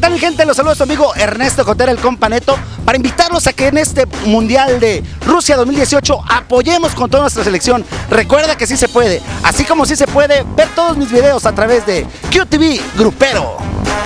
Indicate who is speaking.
Speaker 1: tal, mi gente? Los saluda su amigo Ernesto Cotera, el compa Neto, para invitarlos a que en este Mundial de Rusia 2018 apoyemos con toda nuestra selección. Recuerda que sí se puede, así como sí se puede ver todos mis videos a través de QTV Grupero.